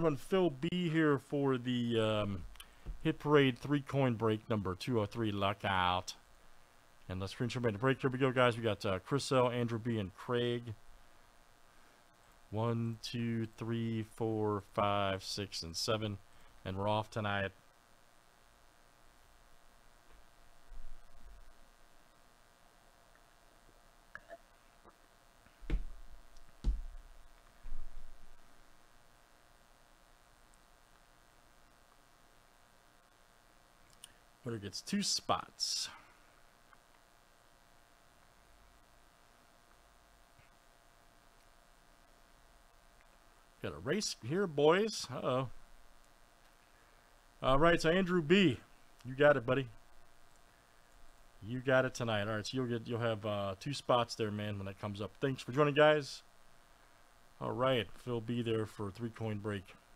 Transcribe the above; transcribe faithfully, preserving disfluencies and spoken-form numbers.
gentlemen, Phil B here for the um, Hit Parade three coin break number two oh three. Luck out. And let's screenshot made the break. Here we go, guys. We got uh, Chris L, Andrew B, and Craig. One, two, three, four, five, six, and seven. And we're off tonight. Winner gets two spots. Got a race here, boys. Uh-oh. All right, so Andrew B, you got it, buddy. You got it tonight. All right, so you'll get you'll have uh, two spots there, man, when that comes up. Thanks for joining, guys. All right, Phil B there for three coin break.